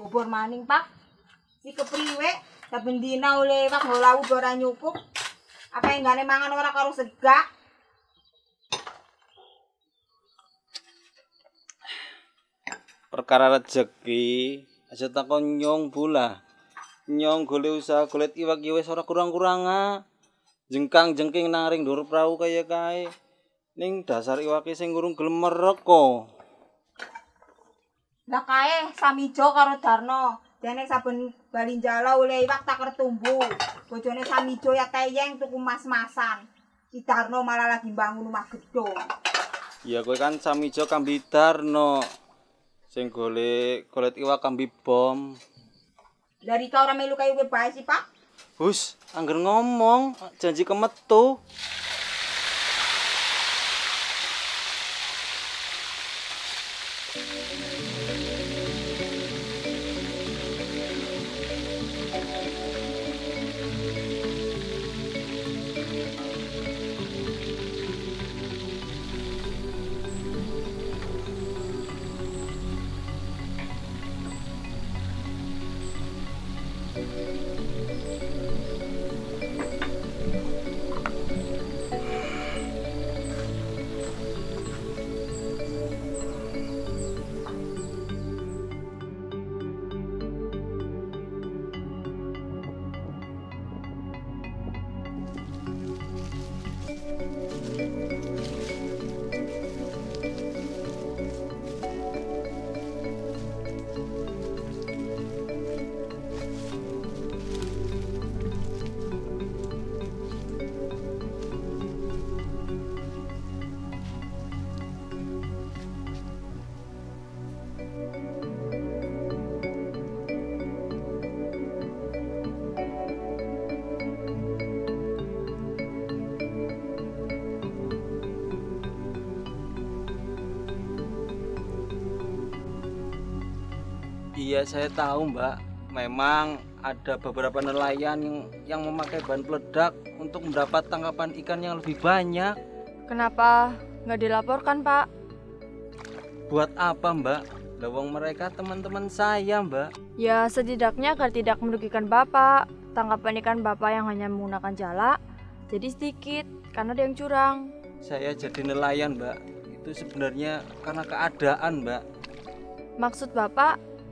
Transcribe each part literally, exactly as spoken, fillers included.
obor maning, Pak. Iki kepriwe? Saben dina oleh wak ngolawu ora nyupuk. Apa enggane mangan ora karo segak? Perkara rezeki aja takon nyong bula. Nyong golek usaha golek iwak ya wis ora kurang-kurang ah. Jengkang jengking nang ring dhuwur prau kaya kae. Ning dasar iwake sing urung gelem merek kok. Lah kae samijo karo Darno. Dene saben bali njala oleh iwak tak kertumbu. Bojone samijo ya teyeng tuku mas-masan. Si Darno malah lagi bangun rumah gedung. Ya kowe kan samijo kambi Darno. Sing golek golek iwak kambi bom. Dari kau ora melu kaya kowe bae sih, Pak. Hus, angger ngomong janji kemetu. Iya saya tahu Mbak, memang ada beberapa nelayan yang, yang memakai bahan peledak untuk mendapat tangkapan ikan yang lebih banyak. Kenapa nggak dilaporkan Pak? Buat apa Mbak? Lawang mereka teman-teman saya Mbak. Ya setidaknya agar tidak merugikan Bapak. Tangkapan ikan Bapak yang hanya menggunakan jala jadi sedikit karena ada yang curang. Saya jadi nelayan Mbak, itu sebenarnya karena keadaan Mbak. Maksud Bapak?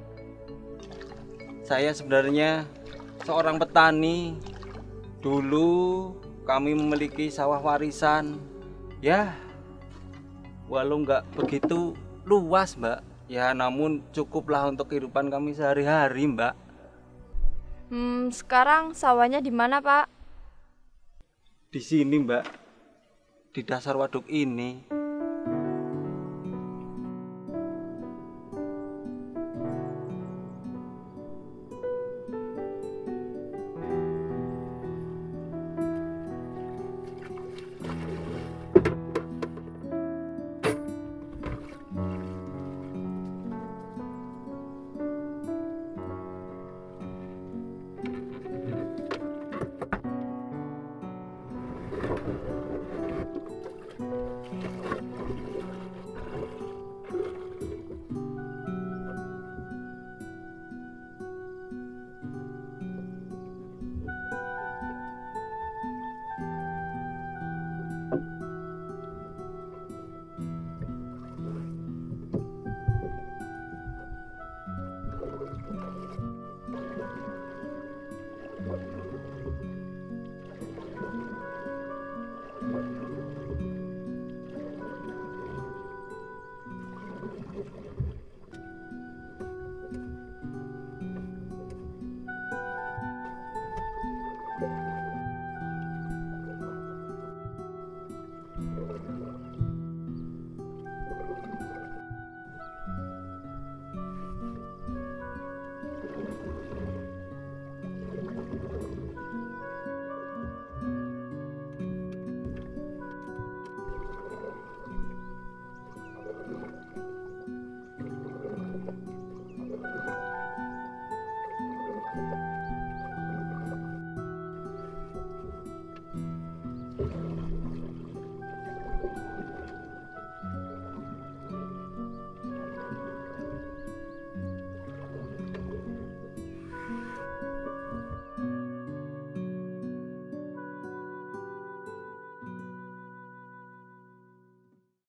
Saya sebenarnya seorang petani. Dulu kami memiliki sawah warisan. Ya, walau nggak begitu luas Mbak. Ya namun cukuplah untuk kehidupan kami sehari-hari Mbak. Hmm, sekarang sawahnya di mana Pak? Di sini Mbak, di dasar waduk ini.